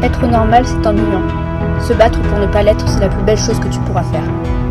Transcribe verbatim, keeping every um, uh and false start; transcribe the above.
Être normal, c'est ennuyant. Se battre pour ne pas l'être, c'est la plus belle chose que tu pourras faire.